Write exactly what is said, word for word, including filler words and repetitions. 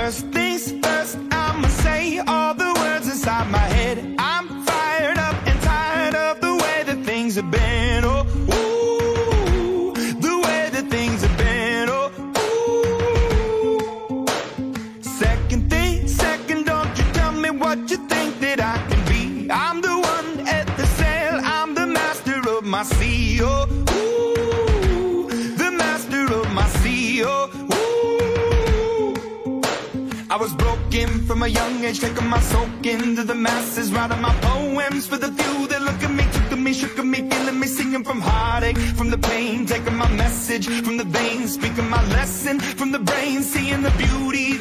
First things first, I'ma say all the words inside my head. I'm fired up and tired of the way that things have been. Oh, ooh, the way that things have been. Oh, ooh. Second thing, second, don't you tell me what you think that I can be. I'm the one at the sail, I'm the master of my sea. Oh, ooh, the master of my sea. Oh, I was broken from a young age, taking my soak into the masses, writing my poems for the few that look at me, took at me, shook at me, feeling me, singing from heartache, from the pain, taking my message from the veins, speaking my lesson from the brain, seeing the beauty